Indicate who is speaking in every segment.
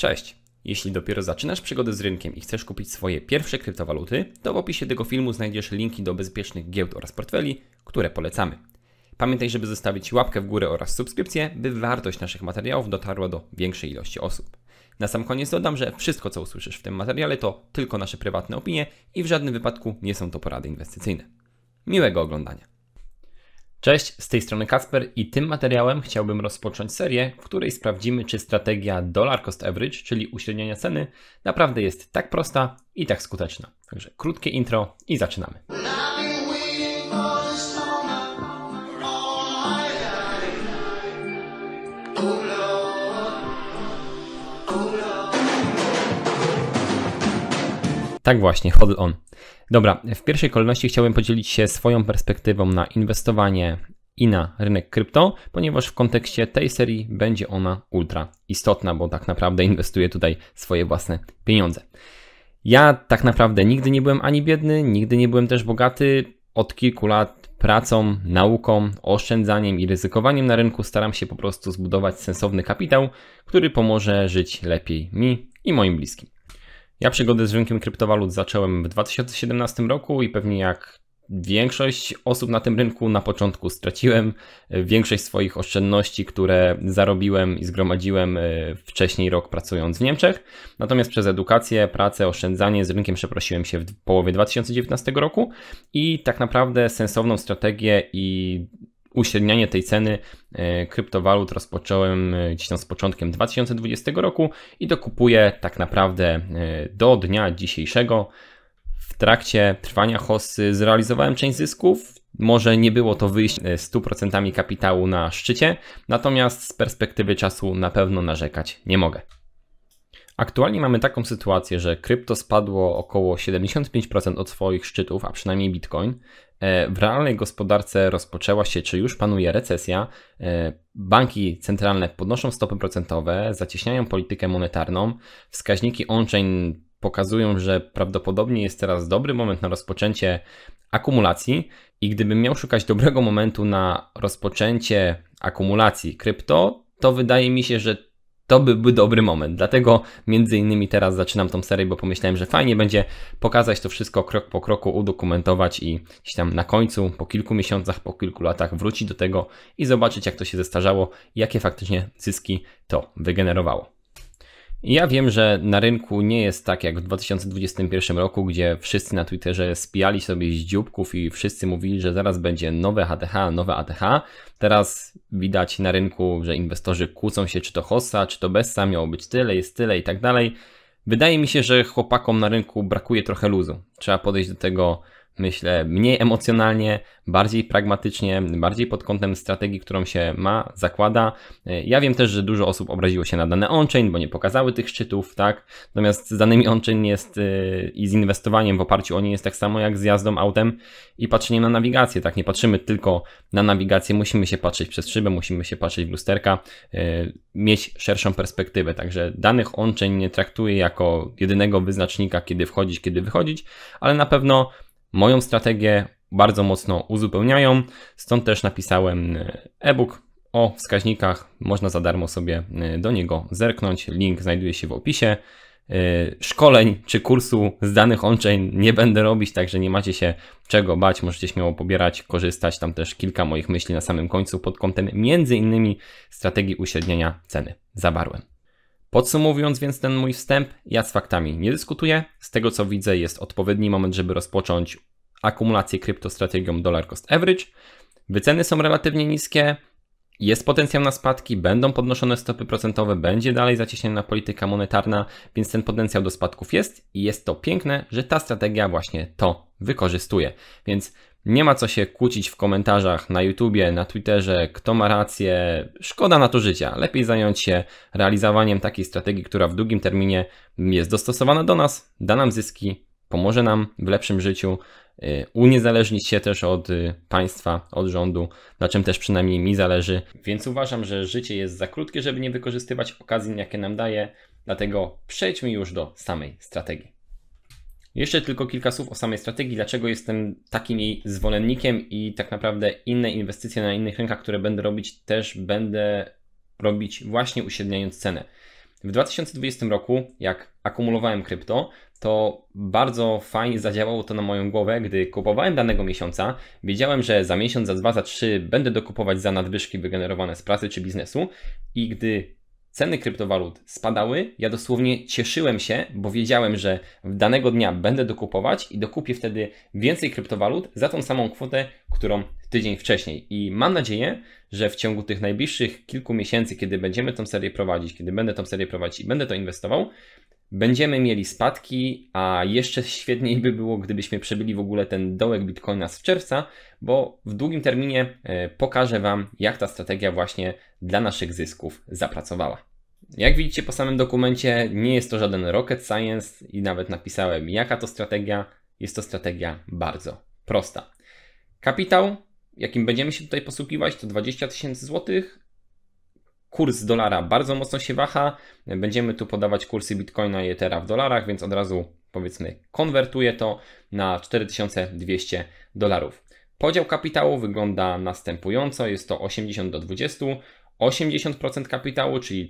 Speaker 1: Cześć! Jeśli dopiero zaczynasz przygodę z rynkiem i chcesz kupić swoje pierwsze kryptowaluty, to w opisie tego filmu znajdziesz linki do bezpiecznych giełd oraz portfeli, które polecamy. Pamiętaj, żeby zostawić łapkę w górę oraz subskrypcję, by wartość naszych materiałów dotarła do większej ilości osób. Na sam koniec dodam, że wszystko co usłyszysz w tym materiale to tylko nasze prywatne opinie i w żadnym wypadku nie są to porady inwestycyjne. Miłego oglądania! Cześć, z tej strony Kacper i tym materiałem chciałbym rozpocząć serię, w której sprawdzimy, czy strategia Dollar Cost Average, czyli uśredniania ceny, naprawdę jest tak prosta i tak skuteczna. Także krótkie intro i zaczynamy. Tak właśnie, hold on. Dobra, w pierwszej kolejności chciałbym podzielić się swoją perspektywą na inwestowanie i na rynek krypto, ponieważ w kontekście tej serii będzie ona ultra istotna, bo tak naprawdę inwestuję tutaj swoje własne pieniądze. Ja tak naprawdę nigdy nie byłem ani biedny, nigdy nie byłem też bogaty. Od kilku lat pracą, nauką, oszczędzaniem i ryzykowaniem na rynku staram się po prostu zbudować sensowny kapitał, który pomoże żyć lepiej mi i moim bliskim. Ja przygodę z rynkiem kryptowalut zacząłem w 2017 roku i pewnie jak większość osób na tym rynku na początku straciłem większość swoich oszczędności, które zarobiłem i zgromadziłem wcześniej rok pracując w Niemczech. Natomiast przez edukację, pracę, oszczędzanie z rynkiem przeprosiłem się w połowie 2019 roku i tak naprawdę sensowną strategię i uśrednianie tej ceny kryptowalut rozpocząłem gdzieś tam z początkiem 2020 roku i dokupuję tak naprawdę do dnia dzisiejszego. W trakcie trwania hossy zrealizowałem część zysków. Może nie było to wyjść 100% kapitału na szczycie, natomiast z perspektywy czasu na pewno narzekać nie mogę. Aktualnie mamy taką sytuację, że krypto spadło około 75% od swoich szczytów, a przynajmniej Bitcoin. W realnej gospodarce rozpoczęła się, czy już panuje recesja. Banki centralne podnoszą stopy procentowe, zacieśniają politykę monetarną. Wskaźniki on-chain pokazują, że prawdopodobnie jest teraz dobry moment na rozpoczęcie akumulacji i gdybym miał szukać dobrego momentu na rozpoczęcie akumulacji krypto, to wydaje mi się, że to byłby dobry moment, dlatego między innymi teraz zaczynam tą serię, bo pomyślałem, że fajnie będzie pokazać to wszystko krok po kroku, udokumentować i gdzieś tam na końcu, po kilku miesiącach, po kilku latach wrócić do tego i zobaczyć, jak to się zestarzało i jakie faktycznie zyski to wygenerowało. Ja wiem, że na rynku nie jest tak jak w 2021 roku, gdzie wszyscy na Twitterze spijali sobie z dzióbków i wszyscy mówili, że zaraz będzie nowe HTH, nowe ATH. Teraz widać na rynku, że inwestorzy kłócą się, czy to hossa, czy to bessa, miało być tyle, jest tyle i tak dalej. Wydaje mi się, że chłopakom na rynku brakuje trochę luzu. Trzeba podejść do tego, myślę, mniej emocjonalnie, bardziej pragmatycznie, bardziej pod kątem strategii, którą się ma, zakłada. Ja wiem też, że dużo osób obraziło się na dane on-chain, bo nie pokazały tych szczytów, tak? Natomiast z danymi on-chain jest i z inwestowaniem w oparciu o nie jest tak samo jak z jazdą autem i patrzeniem na nawigację, tak? Nie patrzymy tylko na nawigację, musimy się patrzeć przez szybę, musimy się patrzeć w lusterka, mieć szerszą perspektywę. Także danych on-chain nie traktuję jako jedynego wyznacznika, kiedy wchodzić, kiedy wychodzić, ale na pewno moją strategię bardzo mocno uzupełniają, stąd też napisałem e-book o wskaźnikach, można za darmo sobie do niego zerknąć, link znajduje się w opisie. Szkoleń czy kursu z danych on-chain nie będę robić, także nie macie się czego bać, możecie śmiało pobierać, korzystać, tam też kilka moich myśli na samym końcu pod kątem między innymi strategii uśredniania ceny zawarłem. Podsumowując więc ten mój wstęp, ja z faktami nie dyskutuję. Z tego co widzę jest odpowiedni moment, żeby rozpocząć akumulację kryptostrategią Dollar Cost Average. Wyceny są relatywnie niskie, jest potencjał na spadki, będą podnoszone stopy procentowe, będzie dalej zacieśniona polityka monetarna, więc ten potencjał do spadków jest i jest to piękne, że ta strategia właśnie to wykorzystuje. Więc nie ma co się kłócić w komentarzach na YouTubie, na Twitterze, kto ma rację, szkoda na to życia. Lepiej zająć się realizowaniem takiej strategii, która w długim terminie jest dostosowana do nas, da nam zyski, pomoże nam w lepszym życiu, uniezależnić się też od państwa, od rządu, na czym też przynajmniej mi zależy. Więc uważam, że życie jest za krótkie, żeby nie wykorzystywać okazji, jakie nam daje, dlatego przejdźmy już do samej strategii. Jeszcze tylko kilka słów o samej strategii, dlaczego jestem takim jej zwolennikiem i tak naprawdę inne inwestycje na innych rynkach, które będę robić, też będę robić właśnie uśredniając cenę. W 2020 roku, jak akumulowałem krypto, to bardzo fajnie zadziałało to na moją głowę, gdy kupowałem danego miesiąca, wiedziałem, że za miesiąc, za 2, za 3 będę dokupować za nadwyżki wygenerowane z pracy czy biznesu i gdy ceny kryptowalut spadały, ja dosłownie cieszyłem się, bo wiedziałem, że danego dnia będę dokupować i dokupię wtedy więcej kryptowalut za tą samą kwotę, którą tydzień wcześniej. I mam nadzieję, że w ciągu tych najbliższych kilku miesięcy, kiedy będziemy tą serię prowadzić, kiedy będę tą serię prowadzić i będę to inwestował, będziemy mieli spadki, a jeszcze świetniej by było, gdybyśmy przebili w ogóle ten dołek Bitcoina z czerwca, bo w długim terminie pokażę Wam, jak ta strategia właśnie dla naszych zysków zapracowała. Jak widzicie po samym dokumencie, nie jest to żaden rocket science i nawet napisałem, jaka to strategia. Jest to strategia bardzo prosta. Kapitał, jakim będziemy się tutaj posługiwać, to 20 000 złotych. Kurs dolara bardzo mocno się waha. Będziemy tu podawać kursy Bitcoina i Ethera w dolarach, więc od razu powiedzmy konwertuję to na $4200. Podział kapitału wygląda następująco. Jest to 80 do 20. 80% kapitału, czyli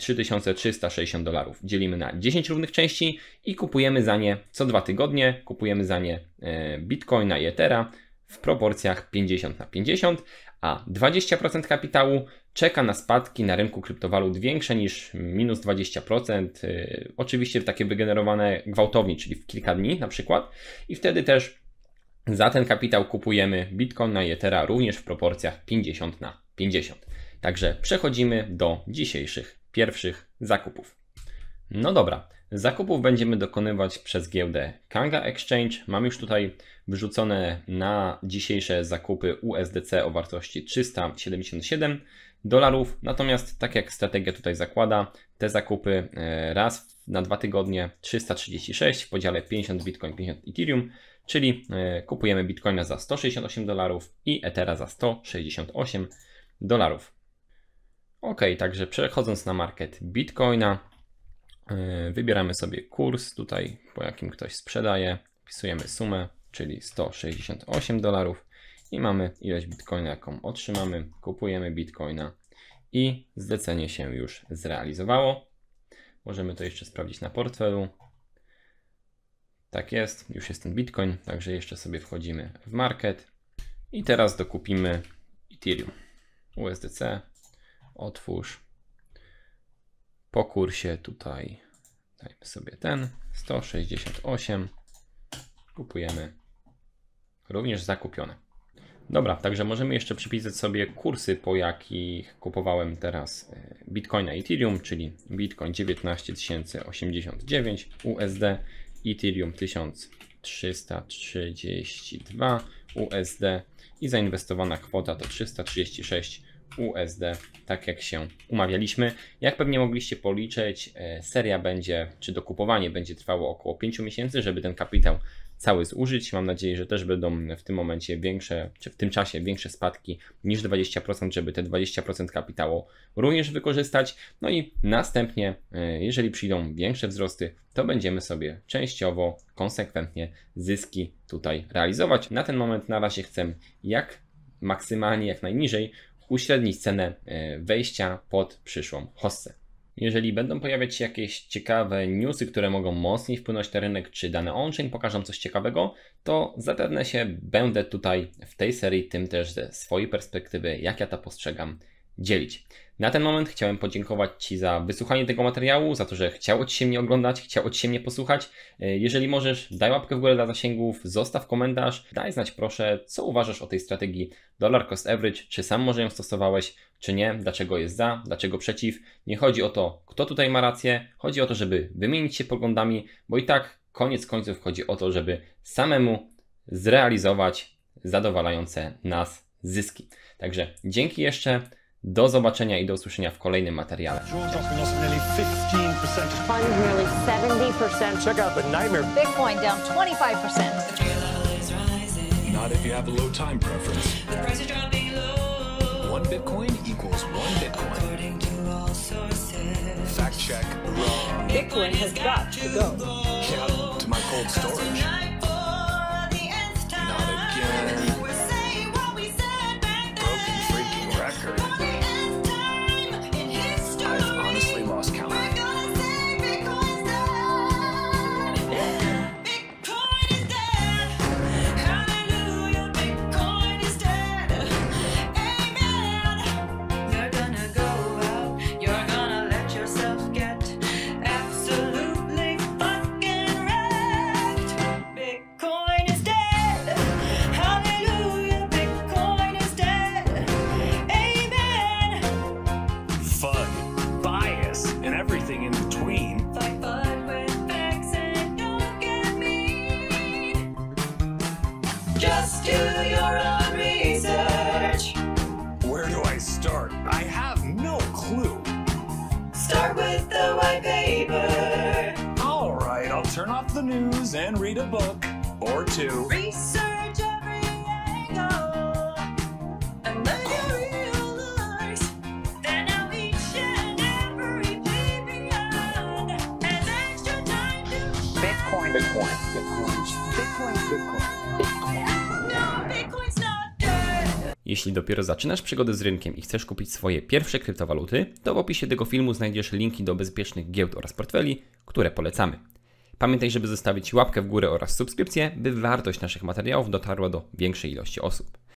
Speaker 1: $3360 dzielimy na 10 równych części i kupujemy za nie co 2 tygodnie. Kupujemy za nie Bitcoina i Ethera w proporcjach 50/50, a 20% kapitału czeka na spadki na rynku kryptowalut większe niż minus 20%, oczywiście takie wygenerowane gwałtownie, czyli w kilka dni na przykład, i wtedy też za ten kapitał kupujemy Bitcoina i Ethera również w proporcjach 50/50. Także przechodzimy do dzisiejszych pierwszych zakupów. No dobra, zakupów będziemy dokonywać przez giełdę Kanga Exchange. Mam już tutaj wyrzucone na dzisiejsze zakupy USDC o wartości $377. Natomiast tak jak strategia tutaj zakłada, te zakupy raz na 2 tygodnie 336 w podziale 50 Bitcoin, 50 Ethereum, czyli kupujemy Bitcoina za $168 i Ethera za $168. Ok, także przechodząc na market Bitcoina, wybieramy sobie kurs tutaj, po jakim ktoś sprzedaje, wpisujemy sumę, czyli $168 i mamy ilość Bitcoina, jaką otrzymamy, kupujemy Bitcoina i zlecenie się już zrealizowało. Możemy to jeszcze sprawdzić na portfelu. Tak jest, już jest ten Bitcoin, także jeszcze sobie wchodzimy w market i teraz dokupimy Ethereum. USDC, otwórz. Po kursie tutaj dajmy sobie ten 168. Kupujemy. Również zakupione. Dobra, także możemy jeszcze przypisać sobie kursy, po jakich kupowałem teraz Bitcoina i Ethereum, czyli Bitcoin 19 089 USD, Ethereum 1332 USD i zainwestowana kwota to 336 USD, tak jak się umawialiśmy. Jak pewnie mogliście policzyć, seria będzie, czy dokupowanie będzie trwało około 5 miesięcy, żeby ten kapitał cały zużyć. Mam nadzieję, że też będą w tym momencie większe, czy w tym czasie większe spadki niż 20%, żeby te 20% kapitału również wykorzystać. No i następnie, jeżeli przyjdą większe wzrosty, to będziemy sobie częściowo, konsekwentnie zyski tutaj realizować. Na ten moment na razie chcę jak maksymalnie, jak najniżej uśrednić cenę wejścia pod przyszłą hossę. Jeżeli będą pojawiać się jakieś ciekawe newsy, które mogą mocniej wpłynąć na rynek, czy dane on-chain pokażą coś ciekawego, to zapewne się będę tutaj w tej serii tym też ze swojej perspektywy, jak ja to postrzegam, dzielić. Na ten moment chciałem podziękować Ci za wysłuchanie tego materiału, za to, że chciało Ci się mnie oglądać, chciało Ci się mnie posłuchać. Jeżeli możesz, daj łapkę w górę dla zasięgów, zostaw komentarz, daj znać proszę, co uważasz o tej strategii Dollar Cost Average, czy sam może ją stosowałeś, czy nie, dlaczego jest za, dlaczego przeciw. Nie chodzi o to, kto tutaj ma rację, chodzi o to, żeby wymienić się poglądami, bo i tak koniec końców chodzi o to, żeby samemu zrealizować zadowalające nas zyski. Także dzięki jeszcze. Do zobaczenia i do usłyszenia w kolejnym materiale.
Speaker 2: Bitcoin down 25%.
Speaker 3: Not if you have a low time preference. The price is dropping low. 1 Bitcoin equals 1 Bitcoin. According to all sources. Fact check. Wrong.
Speaker 2: Bitcoin has got to go.
Speaker 3: Yeah, to my cold storage. Not again. Broken freaking record. I've honestly lost count. news and read a book or two.
Speaker 4: Research every angle and then you realize that now each and every day beyond has extra time to
Speaker 2: Bitcoin.
Speaker 3: Bitcoin.
Speaker 4: no, Bitcoin's not dead.
Speaker 1: Jeśli dopiero zaczynasz przygodę z rynkiem i chcesz kupić swoje pierwsze kryptowaluty, to w opisie tego filmu znajdziesz linki do bezpiecznych giełd oraz portfeli, które polecamy. Pamiętaj, żeby zostawić łapkę w górę oraz subskrypcję, by wartość naszych materiałów dotarła do większej ilości osób.